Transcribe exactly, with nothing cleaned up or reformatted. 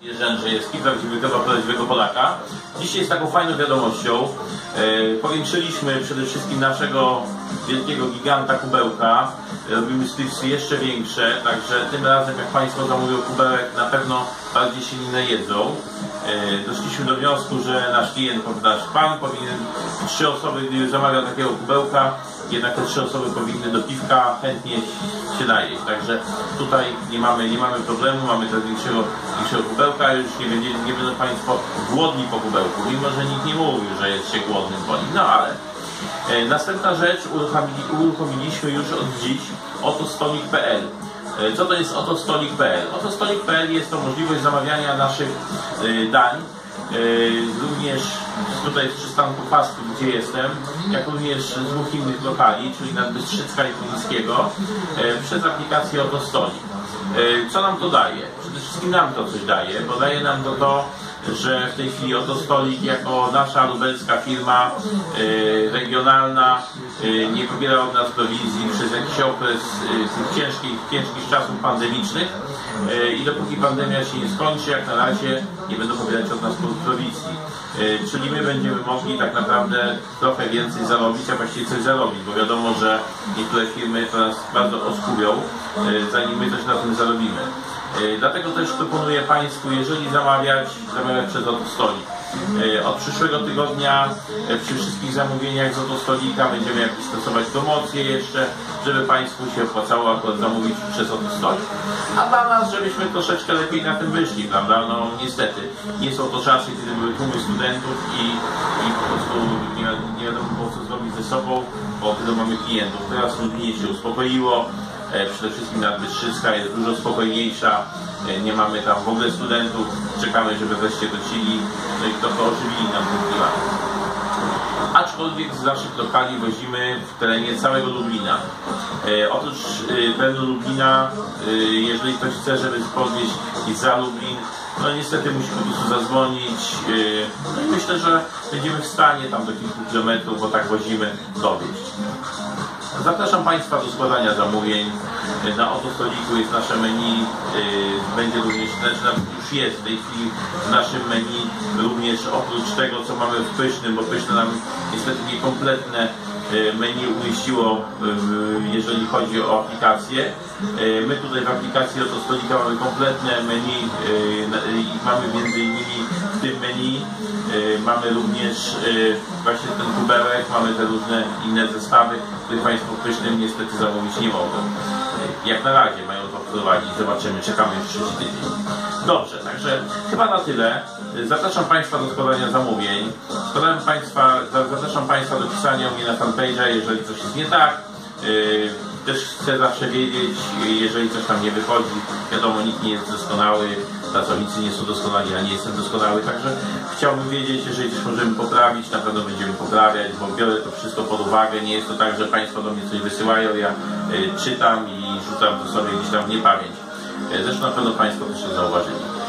Jędrzejewski, prawdziwego, prawdziwego Polaka. Dzisiaj jest taką fajną wiadomością. E, powiększyliśmy przede wszystkim naszego wielkiego giganta kubełka. Robimy stripsy jeszcze większe, także tym razem jak Państwo zamówią kubełek, na pewno bardziej się nie najedzą. E, doszliśmy do wniosku, że nasz klient, nasz pan powinien, trzy osoby, gdy zamawia takiego kubełka, jednak te trzy osoby powinny do piwka chętnie się najeść. Także tutaj nie mamy, nie mamy problemu, mamy teraz większego, większego kubełka, już nie, będzie, nie będą Państwo głodni po kubełku, mimo że nikt nie mówił, że jest się głodnym po nim. No ale e, następna rzecz, uruchomili, uruchomiliśmy już od dziś otostolik kropka p l. E, co to jest otostolik kropka p l? otostolik kropka p l jest to możliwość zamawiania naszych e, dań, również tutaj z przystanku Fast Food, gdzie jestem, jak również z dwóch innych lokali, czyli Nadbystrzycka i Tunickiego, przez aplikację Otostolik. Co nam to daje? Przede wszystkim nam to coś daje, bo daje nam to to, że w tej chwili Otostolik jako nasza lubelska firma regionalna nie pobiera od nas prowizji przez jakiś okres tych ciężkich, ciężkich czasów pandemicznych i dopóki pandemia się nie skończy, jak na razie nie będą pobierać od nas prowizji. Czyli my będziemy mogli tak naprawdę trochę więcej zarobić, a właściwie coś zarobić, bo wiadomo, że niektóre firmy to nas bardzo oskubią, zanim my coś na tym zarobimy. Dlatego też proponuję Państwu, jeżeli zamawiać, zamawiać przez Otostolik. Od przyszłego tygodnia przy wszystkich zamówieniach z Otostolika będziemy jakieś stosować promocje jeszcze, żeby Państwu się opłacało akurat zamówić przez Otostolik. A dla nas, żebyśmy troszeczkę lepiej na tym wyszli, prawda? No niestety, nie są to czasy, kiedy były tłumy studentów i, i po prostu nie, nie wiadomo było co zrobić ze sobą, bo wtedy mamy klientów. Teraz Lublinie się uspokoiło. Przede wszystkim Nadbystrzycka jest dużo spokojniejsza, nie mamy tam w ogóle studentów, czekamy, żeby wreszcie wrócili, no i trochę ożywili nam ten klimat. Aczkolwiek z naszych lokali wozimy w terenie całego Lublina. E, otóż e, terenu Lublina, e, jeżeli ktoś chce, żeby podwieźć i za Lublin, no niestety musi po prostu zadzwonić. E, no i myślę, że będziemy w stanie tam do kilku kilometrów, bo tak wozimy, dowieźć. Zapraszam Państwa do składania zamówień. Na Otostoliku jest nasze menu, będzie również, znaczy już jest w tej chwili w naszym menu, również oprócz tego, co mamy w Pysznym, bo Pyszne nam niestety niekompletne menu umieściło, jeżeli chodzi o aplikację. My tutaj w aplikacji Otostolika mamy kompletne menu i mamy między innymi w tym menu mamy również właśnie ten kubełek, mamy te różne inne zestawy, które Państwo w Pysznym niestety zamówić nie mogą. Jak na razie mają to wprowadzić, zobaczymy, czekamy już trzeci tydzień. Dobrze, także chyba na tyle. Zapraszam Państwa do składania zamówień. Składam Państwa, zapraszam Państwa do pisania mnie na fanpage'a, jeżeli coś jest nie tak. Też chcę zawsze wiedzieć, jeżeli coś tam nie wychodzi. Wiadomo, nikt nie jest doskonały, pracownicy nie są doskonali, ja nie jestem doskonały, także chciałbym wiedzieć, jeżeli coś możemy poprawić, na pewno będziemy poprawiać, bo biorę to wszystko pod uwagę. Nie jest to tak, że Państwo do mnie coś wysyłają, ja czytam i rzucam to sobie gdzieś tam w niepamięć. Zresztą na pewno Państwo też to zauważyli.